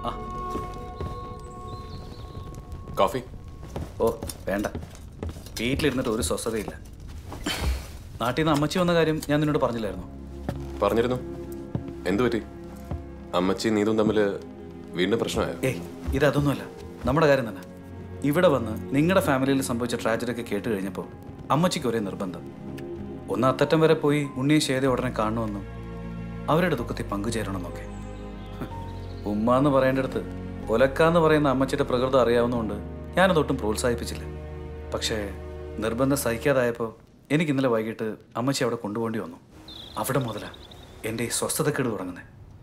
Coffee? ഓ വേണ്ട, വീട്ടിലിരുന്നിട്ട് ഒരു സ്വസ്ഥതയില്ല. നാട്ടിൽ നിന്ന് അമ്മച്ചി വന്ന കാര്യം ഞാൻ നിന്നോട് പറഞ്ഞില്ലായിരുന്നു? പറഞ്ഞിരുന്നു. എന്തു പറ്റി? അമ്മച്ചി നീതും തമ്മിൽ വീണ്ടും പ്രശ്നമായോ? ഏയ് ഇതൊന്നുമല്ല, നമ്മുടെ കാര്യം തന്നെ. ഇവിടെ വന്ന് നിങ്ങളുടെ ഫാമിലിയിൽ സംഭവിച്ച ട്രാജഡിയൊക്കെ കേട്ട് കഴിഞ്ഞപ്പോൾ അമ്മച്ചിക്ക് ഒരേ നിർബന്ധം. ഒന്ന് അത്തറ്റം വരെ പോയി ഉണ്ണിയെ ശേത ഉടനെ കാണണമെന്നും അവരുടെ ദുഃഖത്തിൽ പങ്കുചേരണമെന്നൊക്കെ. ഉമ്മ എന്ന് പറയേണ്ടടുത്ത് ഒലക്കാന്ന് പറയുന്ന അമ്മച്ചിയുടെ പ്രകൃതം അറിയാവുന്നതുകൊണ്ട് ഞാനതൊട്ടും പ്രോത്സാഹിപ്പിച്ചില്ല. പക്ഷേ നിർബന്ധം സഹിക്കാതായപ്പോൾ എനിക്ക് ഇന്നലെ വൈകിട്ട് അമ്മച്ചി അവിടെ കൊണ്ടുപോകേണ്ടി വന്നു. അവിടെ മുതലാണ് എൻ്റെ ഈ സ്വസ്ഥതക്കേട് തുടങ്ങുന്നത്.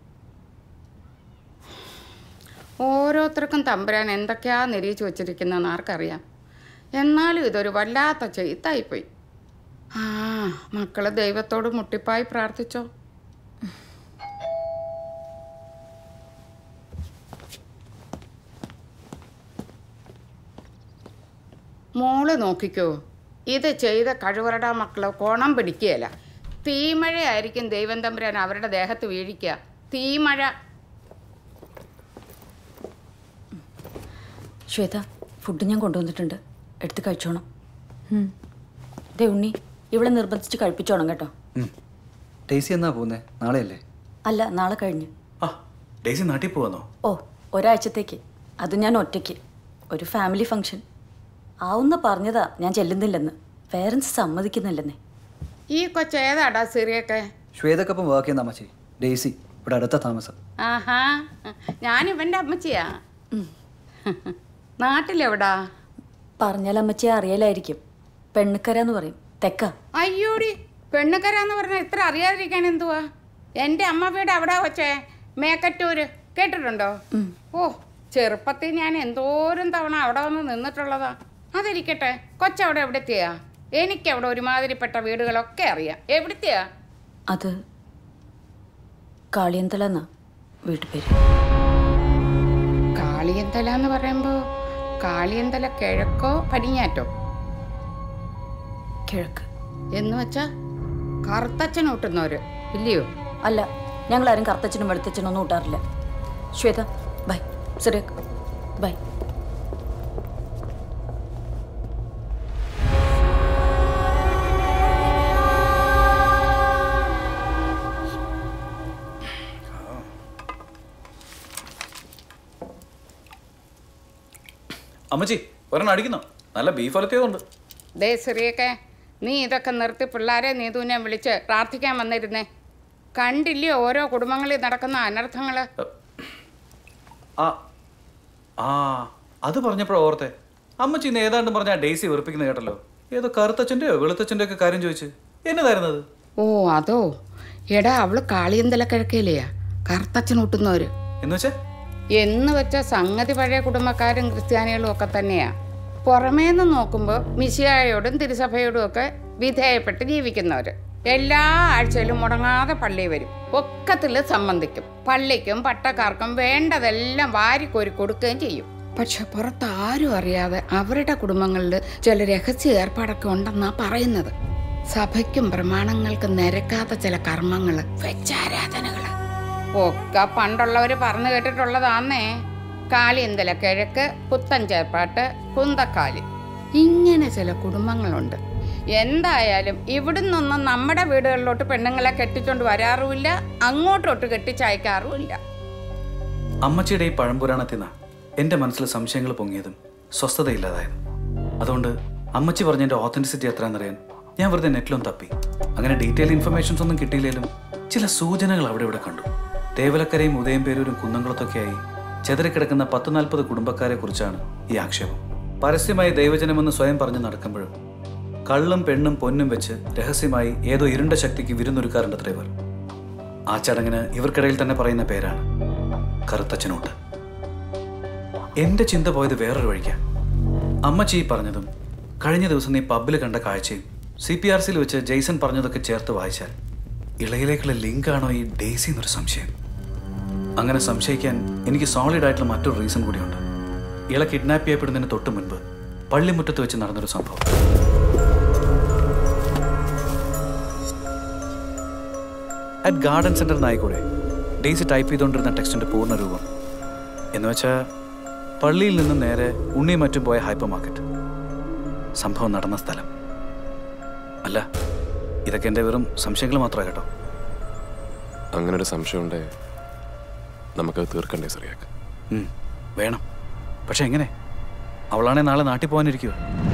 ഓരോരുത്തർക്കും തമ്പുരാൻ എന്തൊക്കെയാ നിരീക്ഷിച്ച് വച്ചിരിക്കുന്നതെന്ന് ആർക്കറിയാം. എന്നാലും ഇതൊരു വല്ലാത്ത ചെയ്ത്തായിപ്പോയി. മക്കള് ദൈവത്തോട് മുട്ടിപ്പായി പ്രാർത്ഥിച്ചോ. മോള് നോക്കിക്കോ, ഇത് ചെയ്ത കഴിവറടാ മക്കളെ കോണം പിടിക്കുകയല്ല. തീമഴയായിരിക്കും ദൈവം തമ്പുരാൻ അവരുടെ ദേഹത്ത് വീഴിക്കുക. തീമഴ. ശ്വേത, ഫുഡ് ഞാൻ കൊണ്ടുവന്നിട്ടുണ്ട്, എടുത്ത് കഴിച്ചോണം. ദേ ഉണ്ണി, ഇവിടെ നിർബന്ധിച്ച് കഴിപ്പിച്ചോണം കേട്ടോ. ഡെയ്സി എന്നാ പോകുന്നേ? നാളെയല്ലേ? അല്ല, നാളെ കഴിഞ്ഞ്. ഡെയ്സി നാട്ടിൽ പോവാന്നോ? ഓ, ഒരാഴ്ചത്തേക്ക്. അത് ഞാൻ ഒറ്റയ്ക്ക്. ഒരു ഫാമിലി ഫംഗ്ഷൻ. ആവുന്ന പറഞ്ഞതാ, ഞാൻ ചെല്ലുന്നില്ലെന്ന്. പേരൻസ് സമ്മതിക്കുന്നില്ലെന്നേ. ഈ കൊച്ചേതാടാ സിറിയൊക്കെ? ശ്വേതക്കൊപ്പം വർക്ക് ചെയ്യുന്ന അമ്മച്ചി. ഡെയ്സി ഇവിടെ അടുത്ത താമസം. ആഹാ, ഞാൻ ഇവൻ്റെ അമ്മച്ചിയാ. നാട്ടിലെവിടാ? പറഞ്ഞാൽ അമ്മച്ചിയെ അറിയലായിരിക്കും. പെണ്ണുക്കര എന്ന് പറയും, തെക്ക. അയ്യോടി, പെണ്ണുക്കര എന്ന് പറഞ്ഞാൽ ഇത്ര അറിയാതിരിക്കാൻ എന്തുവാ? എൻ്റെ അമ്മ വീട് അവിടെ വച്ചേ, മേക്കറ്റൂര്. കേട്ടിട്ടുണ്ടോ? ഓ, ചെറുപ്പത്തിൽ ഞാൻ എന്തോരം തവണ അവിടെ വന്ന് നിന്നിട്ടുള്ളതാ. അതിരിക്കട്ടെ, കൊച്ചവിടെ എവിടത്തെയാ? എനിക്കവിടെ ഒരുമാതിരിപ്പെട്ട വീടുകളൊക്കെ അറിയാം. എവിടത്തെയാ? അത് കാളിയന്തല എന്നാ വീട്ടുപേര്. കാളിയന്തല എന്ന് പറയുമ്പോ കാളിയന്തല കിഴക്കോ പടിഞ്ഞാറ്റോ? കിഴക്ക്. എന്ന് വെച്ചാ കറുത്തച്ഛൻ ഊട്ടുന്നവര് ഇല്ലയോ? അല്ല, ഞങ്ങളാരും കറുത്തച്ഛനും വെളുത്തച്ഛനും ഒന്നും ഊട്ടാറില്ല. ശ്വേത ബൈ. സിറിയക്ക് ബൈ. അമ്മച്ചി ഒരെണ്ണം അടിക്കുന്നോ? നല്ല ബീഫ് വലത്തിയതുണ്ട്. ദേ സിറിയൊക്കെ, നീ ഇതൊക്കെ നിർത്തി പിള്ളേരെ നീതുവിനെ വിളിച്ച് പ്രാർത്ഥിക്കാൻ വന്നിരുന്നേ. കണ്ടില്ലയോ ഓരോ കുടുംബങ്ങളിൽ നടക്കുന്ന അനർത്ഥങ്ങൾ? അത് പറഞ്ഞപ്പോഴോ ഓർത്തെ. അമ്മച്ചി ഇന്ന് ഏതാണ്ട് പറഞ്ഞാൽ ഡെയ്സി വെറുപ്പിക്കുന്ന കേട്ടല്ലോ. ഏതോ കറുത്തച്ഛൻ്റെയോ വെളുത്തച്ഛൻ്റെ ഒക്കെ കാര്യം ചോദിച്ച് എന്നതായിരുന്നത്? ഓ അതോ, എടാ അവള് കാളിയന്തല കിഴക്കേലെയാ, കറുത്തച്ഛൻ ഊട്ടുന്നവര്. എന്ന് വെച്ച സംഗതി പഴയ കുടുംബക്കാരും ക്രിസ്ത്യാനികളും ഒക്കെ തന്നെയാ. പുറമേന്ന് നോക്കുമ്പോൾ മിശിഹായോടും തിരുസഭയോടും ഒക്കെ വിധേയപ്പെട്ട് ജീവിക്കുന്നവര്. എല്ലാ ആഴ്ചയിലും മുടങ്ങാതെ പള്ളി വരും, ഒക്കത്തിൽ സംബന്ധിക്കും. പള്ളിക്കും പട്ടക്കാർക്കും വേണ്ടതെല്ലാം വാരിക്കോരി കൊടുക്കുകയും ചെയ്യും. പക്ഷെ പുറത്ത് ആരും അറിയാതെ അവരുടെ കുടുംബങ്ങളിൽ ചില രഹസ്യ ഏർപ്പാടൊക്കെ ഉണ്ടെന്നാ പറയുന്നത്. സഭയ്ക്കും പ്രമാണങ്ങൾക്കും നിരക്കാത്ത ചില കർമ്മങ്ങള്, വെച്ചാരാധനകള് ഒക്കെ പണ്ടുള്ളവര് പറഞ്ഞു കേട്ടിട്ടുള്ളതാന്നേ. കാളിയന്തല കിഴക്ക്, പുത്തൻ ചേർപ്പാട്ട്, കുന്തക്കാലി, ഇങ്ങനെ ചില കുടുംബങ്ങളുണ്ട്. എന്തായാലും ഇവിടുന്നൊന്നും നമ്മുടെ വീടുകളിലോട്ട് പെണ്ണുങ്ങളെ കെട്ടിച്ചോണ്ട് വരാറുമില്ല, അങ്ങോട്ടോട്ട് കെട്ടിച്ചയക്കാറുമില്ല. അമ്മച്ചിയുടെ ഈ പഴംപുരാണത്തിൽ നിന്നാ എൻ്റെ മനസ്സിൽ സംശയങ്ങൾ പൊങ്ങിയതും സ്വസ്ഥതയില്ലാതായതും. അതുകൊണ്ട് അമ്മച്ചി പറഞ്ഞതിൻ്റെ ഓത്തൻറ്റിസിറ്റി എത്രയാണെന്നറിയാൻ ഞാൻ വെറുതെ നെറ്റിലൊന്നും തപ്പി. അങ്ങനെ ഡീറ്റെയിൽ ഇൻഫർമേഷൻസ് ഒന്നും കിട്ടിയില്ലെങ്കിലും ചില സൂചനകൾ അവിടെ ഇവിടെ കണ്ടു. തേവലക്കരയും ഉദയംപേരൂരും കുന്നംകുളത്തൊക്കെയായി ചെതറിക്കിടക്കുന്ന 10-40 കുടുംബക്കാരെ കുറിച്ചാണ് ഈ ആക്ഷേപം. പരസ്യമായി ദൈവജനമെന്ന് സ്വയം പറഞ്ഞ് നടക്കുമ്പോഴും കള്ളും പെണ്ണും പൊന്നും വെച്ച് രഹസ്യമായി ഏതോ ഇരുണ്ട ശക്തിക്ക് വിരുന്നൊരുക്കാറുണ്ട് ഇവർ. ആ ചടങ്ങിന് ഇവർക്കിടയിൽ തന്നെ പറയുന്ന പേരാണ് കറുത്തച്ഛനൂട്ട്. എൻ്റെ ചിന്ത പോയത് വേറൊരു വഴിക്കാണ്. അമ്മച്ചി പറഞ്ഞതും കഴിഞ്ഞ ദിവസം നീ പബ്ബിൽ കണ്ട കാഴ്ചയും CPRCയിൽ വെച്ച് ജെയ്സൺ പറഞ്ഞതൊക്കെ ചേർത്ത് വായിച്ചാൽ ഇളയിലേക്കുള്ള ലിങ്കാണോ ഈ ഡെയ്സി എന്നൊരു സംശയം. അങ്ങനെ സംശയിക്കാൻ എനിക്ക് സോളിഡ് ആയിട്ടുള്ള മറ്റൊരു റീസൺ കൂടിയുണ്ട്. ഇള കിഡ്നാപ്പ് ചെയ്യപ്പെടുന്നതിന് തൊട്ട് മുൻപ് പള്ളിമുറ്റത്ത് വെച്ച് നടന്നൊരു സംഭവം. അറ്റ് ഗാർഡൻ സെന്റർ നായിക്കൂടെ ഡെയ്സി ടൈപ്പ് ചെയ്തുകൊണ്ടിരുന്ന ടെക്സ്റ്റിന്റെ പൂർണ്ണ രൂപം എന്ന് വെച്ചാൽ പള്ളിയിൽ നിന്നും നേരെ ഉണ്ണിയും മറ്റും പോയ ഹൈപ്പർ മാർക്കറ്റ്. സംഭവം നടന്ന സ്ഥലം. അല്ല, ഇതൊക്കെ എൻ്റെ വെറും സംശയങ്ങൾ മാത്രമാണ് കേട്ടോ. അങ്ങനെ ഒരു സംശയം ഉണ്ടേ നമുക്കത് തീർക്കണ്ടേ സിറിയാക്ക്? വേണം. പക്ഷെ എങ്ങനെ? അവളാണെ നാളെ നാട്ടിൽ പോകാനിരിക്കുമോ?